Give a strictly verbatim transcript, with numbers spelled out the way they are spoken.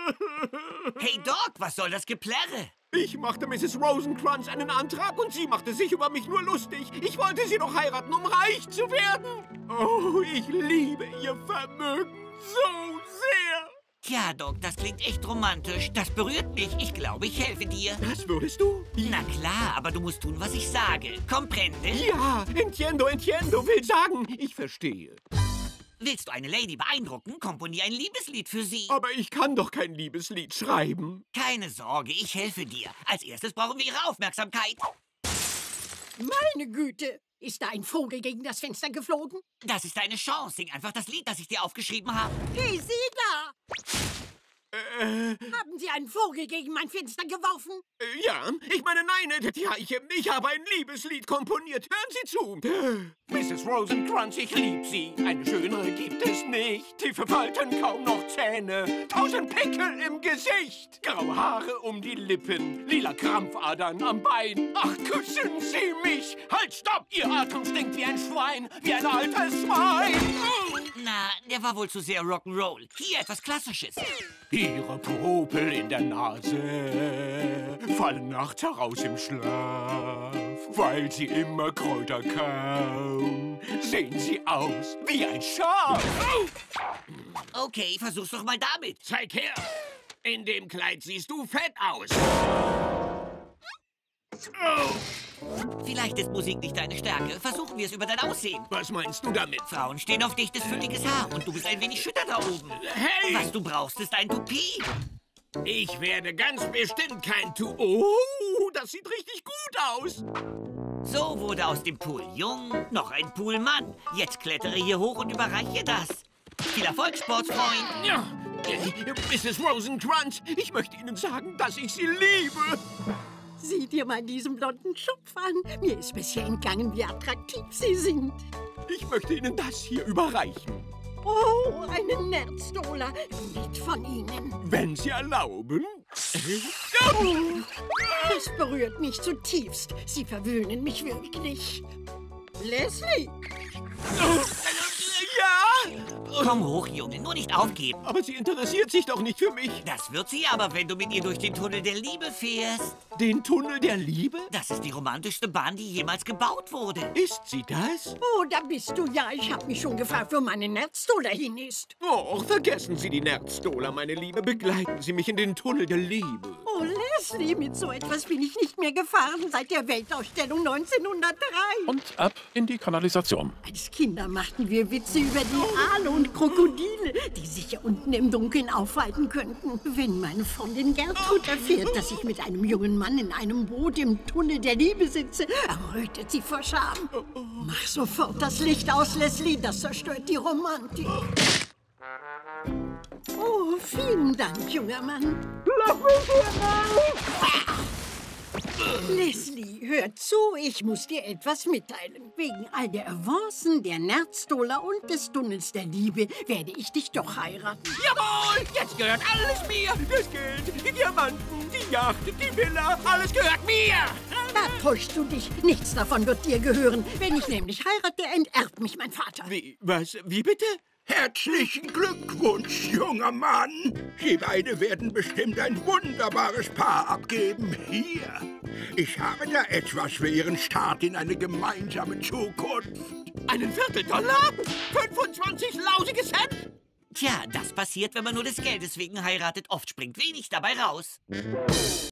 Hey Doc, was soll das Geplärre? Ich machte Misses Rosencrantz einen Antrag und sie machte sich über mich nur lustig. Ich wollte sie doch heiraten, um reich zu werden. Oh, ich liebe ihr Vermögen so sehr. Tja, Doc, das klingt echt romantisch. Das berührt mich. Ich glaube, ich helfe dir. Das würdest du? Na klar, aber du musst tun, was ich sage. Comprende? Ja, entiendo, entiendo, will sagen, ich verstehe. Willst du eine Lady beeindrucken? Komponier ein Liebeslied für sie. Aber ich kann doch kein Liebeslied schreiben. Keine Sorge, ich helfe dir. Als erstes brauchen wir ihre Aufmerksamkeit. Meine Güte! Ist da ein Vogel gegen das Fenster geflogen? Das ist deine Chance. Sing einfach das Lied, das ich dir aufgeschrieben habe. Hey, Sie da! Äh, Haben Sie einen Vogel gegen mein Fenster geworfen? äh, ja, ich meine, nein, äh, ja, ich, ich habe ein Liebeslied komponiert. Hören Sie zu. Misses Rosencrantz, ich lieb Sie. Eine schönere gibt es nicht. Tiefe Falten, kaum noch Zähne. Tausend Pickel im Gesicht. Graue Haare um die Lippen. Lila Krampfadern am Bein. Ach, küssen Sie mich. Halt, stopp! Ihr Atem stinkt wie ein Schwein. Wie ein altes Schwein. Na, der war wohl zu sehr Rock'n'Roll. Hier etwas Klassisches. Ihre Popel in der Nase fallen nachts heraus im Schlaf, weil sie immer Kräuter kauen. Sehen sie aus wie ein Schaf. Okay, versuch's doch mal damit. Zeig her! In dem Kleid siehst du fett aus. Oh, Vielleicht ist Musik nicht deine Stärke. Versuchen wir es über dein Aussehen. was meinst du damit? Frauen stehen auf dichtes, fülliges Haar und du bist ein wenig schütter da oben. Hey! Was du brauchst, ist ein Toupet. Ich werde ganz bestimmt kein Tu... Oh, das sieht richtig gut aus. So wurde aus dem Pool Jung noch ein Poolmann. Jetzt klettere hier hoch und überreiche das. Viel Erfolg, Sportsfreund. Ja, äh, Misses Rosencrantz, ich möchte Ihnen sagen, dass ich Sie liebe. Sieh dir mal diesen blonden Schopf an. Mir ist bisher entgangen, wie attraktiv Sie sind. Ich möchte Ihnen das hier überreichen. Oh, eine Nerzdola. Nett von Ihnen. Wenn Sie erlauben. Das berührt mich zutiefst. Sie verwöhnen mich wirklich. Leslie! Ja! Komm hoch, Junge, nur nicht aufgeben. Aber sie interessiert sich doch nicht für mich. Das wird sie aber, wenn du mit ihr durch den Tunnel der Liebe fährst. Den Tunnel der Liebe? Das ist die romantischste Bahn, die jemals gebaut wurde. Ist sie das? Oh, da bist du ja. Ich habe mich schon gefragt, wo meine Nerzdola hin ist. Och, vergessen Sie die Nerzdola, meine Liebe. Begleiten Sie mich in den Tunnel der Liebe. Oh, Leslie, mit so etwas bin ich nicht mehr gefahren seit der Weltausstellung neunzehnhundertdrei. Und ab in die Kanalisation. Als Kinder machten wir Witze über die Aale und Krokodile, die sich hier unten im Dunkeln aufhalten könnten. Wenn meine Freundin Gertrud erfährt, dass ich mit einem jungen Mann in einem Boot im Tunnel der Liebe sitze, errötet sie vor Scham. Mach sofort das Licht aus, Leslie, das zerstört die Romantik. Oh, vielen Dank, junger Mann. Leslie, hör zu, ich muss dir etwas mitteilen. Wegen all der Avancen, der Nerzdola und des Tunnels der Liebe werde ich dich doch heiraten. Jawohl! Jetzt gehört alles mir! Das Geld, die Diamanten, die Yacht, die Villa, alles gehört mir! Da täuschst du dich. Nichts davon wird dir gehören. Wenn ich nämlich heirate, enterbt mich mein Vater. Wie, was, wie bitte? Herzlichen Glückwunsch, junger Mann. Sie beide werden bestimmt ein wunderbares Paar abgeben. Hier, ich habe da etwas für Ihren Start in eine gemeinsame Zukunft. Einen Vierteldollar? fünfundzwanzig lausige Cent? Tja, das passiert, wenn man nur des Geldes wegen heiratet. Oft springt wenig dabei raus.